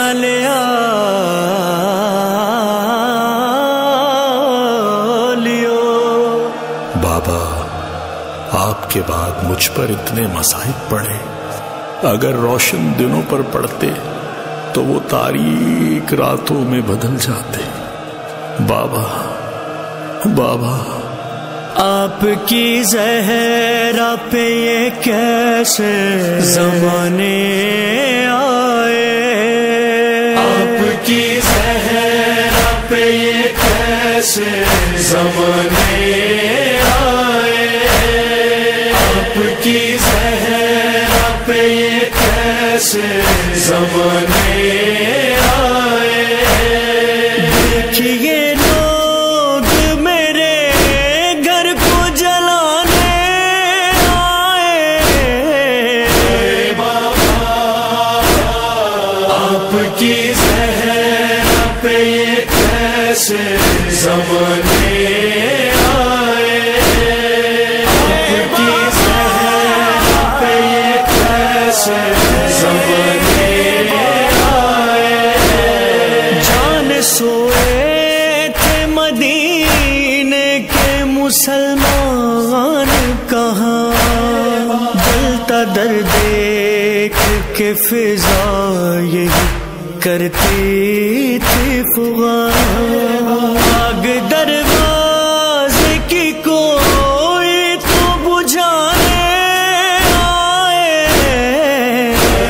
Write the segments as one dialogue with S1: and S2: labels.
S1: لیا لیو۔
S2: بابا آپ کے بعد مجھ پر اتنے مصائب پڑے، اگر روشن دنوں پر پڑتے تو وہ تاریک راتوں میں بدل جاتے۔ بابا بابا
S1: آپ کی زہرا پہ یہ کیسے زمانے آئے، آپ کی زہرا پہ یہ کیسے زمانے آئے، آپ کی زہرا پہ یہ کیسے زمانے آئے۔ دیکھیے زمانے آئے، آپ کی زہرا پہ یہ کیسے زمانے آئے۔ جان سوئے تھے مدینے کے مسلمان کہاں، جلتا در دیکھ کے فضا یہی کرتی تھی فغان۔ آگ دروازے کی کوئی تو بجھانے آئے،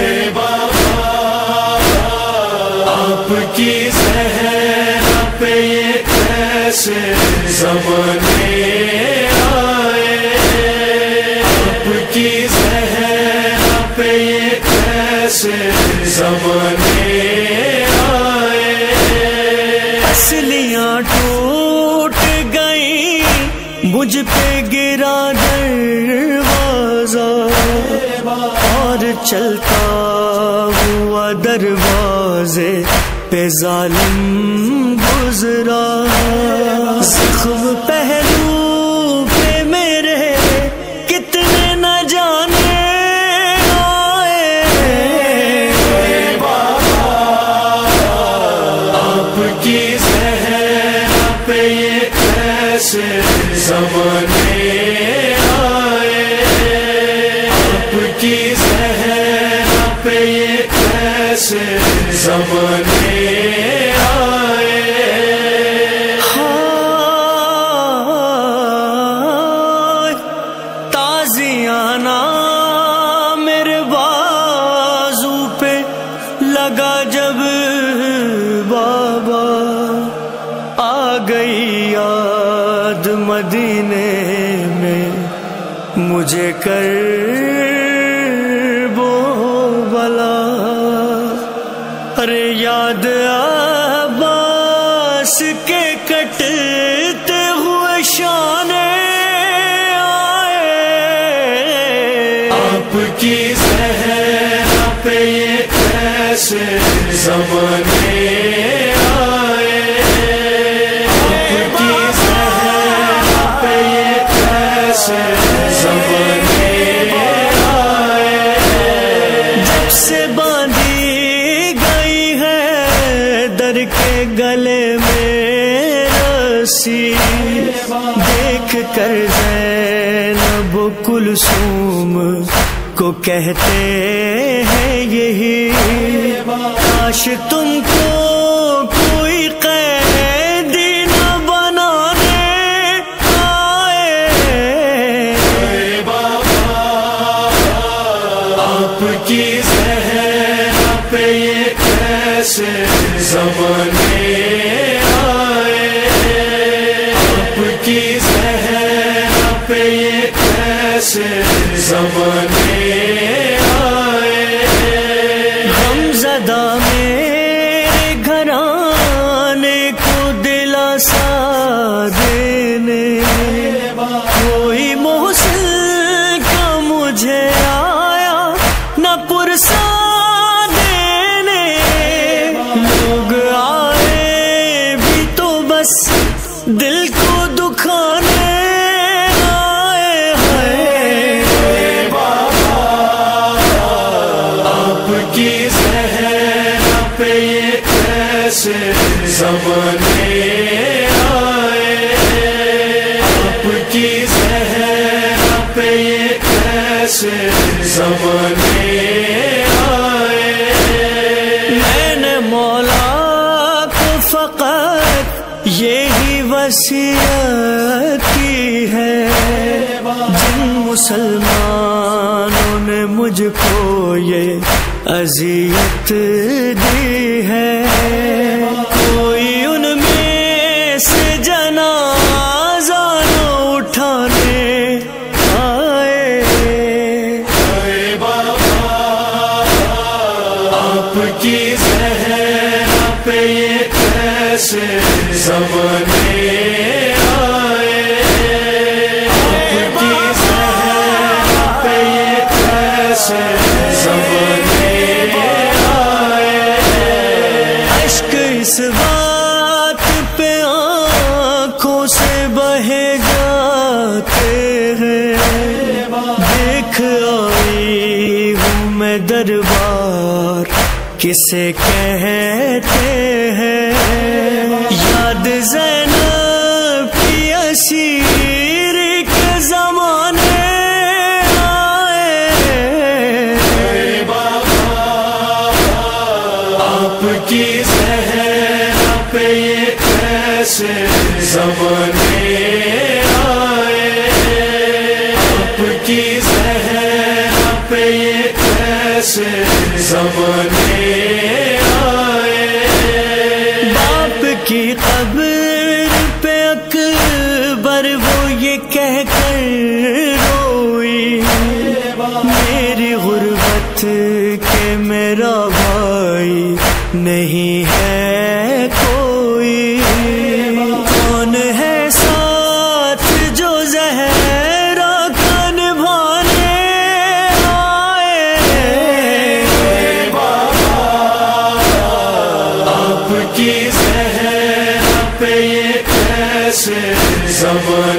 S1: آپ کی زہرا پہ یہ کیسے زمانے آئے، آپ کی زہرا پہ یہ کیسے زمانے آئے۔ اصلیاں ٹوٹ گئی، مجھ پہ گرا دروازہ، اور چلتا ہوا دروازے پہ ظالم گزرا۔ زخم پہلو پہ میرے کتنے نہ جانے زمانے آئے، آپ کی زہرا پہ یہ کیسے زمانے آئے۔ تازیانہ میرے بازو پہ لگا جب بابا، آ گئی یاد مدینے میں مجھے کر وہ بلا۔ ارے یاد عباس کے کٹتے ہوئے شانے آئے، آپ کی زہرا پہ یہ کیسے زمانے آئے، زمانے آئے۔ جب سے باندھی گئی ہے در کے گلے میں رسی، دیکھ کر زینب کلثوم کو کہتے ہیں یہی، کاش تم کو کوئی قیدی نہ بنانے کی زہرا پہ یہ کیسے زمانے آئے، آپ کی زہرا پہ یہ کیسے زمانے آئے۔ غمزدہ میرے گھرانے کو دلاسا دینے، کوئی محسن کا مجھے پرسا دینے، لوگ آئے بھی تو بس دل کو دکھانے آئے ہیں۔ پہ یہ کیسے زمانے آئے، آپ کی زہرا پہ یہ کیسے زمانے آئے۔ میں نے مولا کو فقط یہی وصیت کی ہے، جن مسلمانوں نے مجھ کو یہ اذیت دی ہے، کوئی ان میں سے جنازہ نہ اٹھانے آئے۔ اے بابا آپ کی زہرا پہ یہ کیسے زمانے آئے، آپ کی زہرا پہ یہ کیسے زمانے آئے۔ اشک اس بات پہ آنکھوں سے بہے جاتے ہیں، دیکھ آئی ہوں میں دربار کسے کہتے ہیں، یاد زینب کی اسیر کے زمانے آئے۔ آپ کی زہرا پہ یہ کیسے زمانے آئے، آپ کی زہرا پہ یہ کیسے زمانے آئے۔ باپ کی قبر پہ اکبر وہ یہ کہہ کر روئی، میری غربت کہ میرا بھائی نہیں ہے کوئی، کون ہے ساتھ جو زہرا کا نبھانے آئے۔ آپ کی زہرا پہ یہ کیسے زمانے